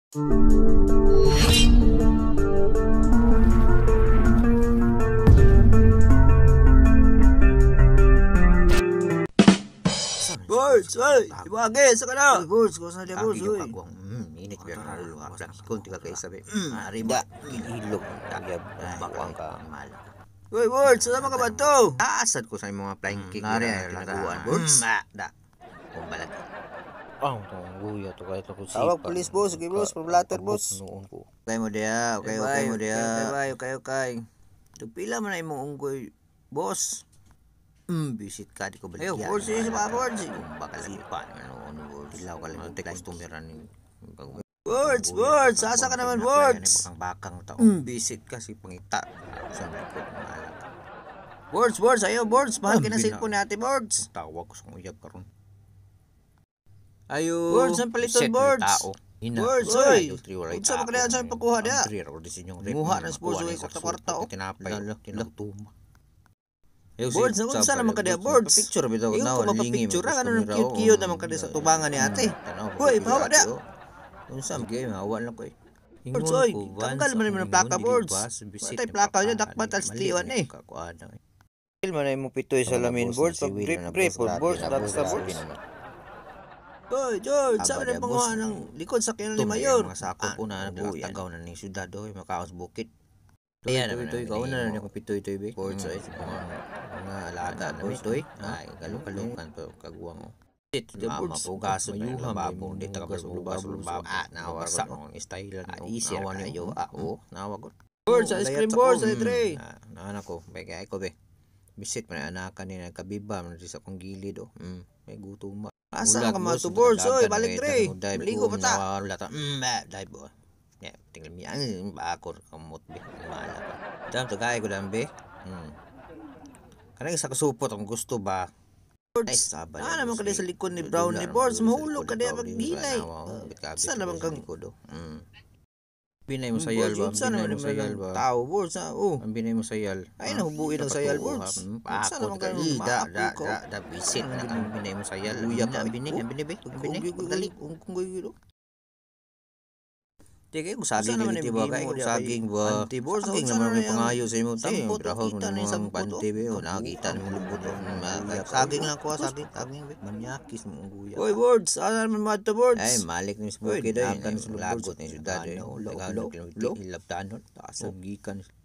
Borj, oy, ibagi sa kana. Borj, ko sa dia Borj, oy. Init biar nalu aprak ikon tiga kay sabi. Arima ilog tagab bakang ka mala. Oy, Borj, sama ka ba to? Asad ko sa mga flying kick Nari tinaguan. Borj. Da. Kumbalag. Tong guya to kahit ako Tawag pulis boss, okay boss, pablater boss. noon ko. Okay mo dia, okay mo dia. Okay. Tupila man ay mo unggoy, boss. Bisit ka di ko balik. Ayo, Borj, sa pa Borj. Bakal sipa ano dilaw ka lang te customer ni. Borj, sasa ka naman Borj. Bakang tao. Bisit ka si pangita. Sa likod malak. Borj, ayo Borj, mahal ka na cellphone natin Borj. Tawag ko sa uyab karon. Ayo. Borj, ang paliton Borj. Borj, oy. Unsa ba kaya sa pagkuha dia? Muha na sponsor ko kwarta o. Tinapay. Tinagtuma. Borj, unsa naman ka dia Borj? Picture bitaw na na picture ka ano cute naman ka sa tubangan ni ate. Hoy, bawa dia. Unsa game hawa lang ko eh. Borj, oy, tanggal man ang plaka Borj. Patay plaka niya dakpat al stiwan eh. Il man ay mo pitoy sa lamin Borj, pag brief Borj, basta Borj. Oy, George, sabi na panguha ng likod sa kino ni Mayor. Mga sakop po na nagtagaw na ng syudad doy, makaos bukit. Ayan naman ito'y ikaw na rin yung pitoy-toy be. Ports ay mga alaga na ito'y. Ay, kalukalukan pero kagwang o. Mama po gaso na yung lababo. Di taga-basulubas-ulubas. Nawasak ng style. Easy na kayo. Nawag ko. George, ice cream George, ay tre. Naanak ko, beka ko be. Bisit man anakan ni nagkabiba man sa kong gilid o. May gutom ba. Asa ka man to George, oy, balik tre. Maligo pa ta. Dive o. Ya, tinggal mi ang bakor kamot be. Mala pa. Dam to kay ko dambe. Kanang isa ka supot ang gusto ba. Ay, sabay. Naman ka sa likod ni Brown ni George, mahulog ka diya pag hinay. Saan naman kang binay mo sayal ba? Binay mo sayal ba? Tao George, Ang binay mo sayal. Ay nahubuin ang sayal George. Saan naman kang da visit na kang binay mo sayal. Uya ka binay be. Binay dali kung guyo. Teka, kung saging naman yung ba? Kung saging ba? Saging naman yung pangayo sa imo. Tampot, nakita na yung sampot. Nakita na yung lubot. Saging lang ko, saging. Manyakis mo ang guya. Uy, Bords, ano naman mga ito, Bords? Ay, malik na yung smoky doon. Lagot na yung syudad. Lagot na yung syudad. Ilaptanon. Taas ang gikan.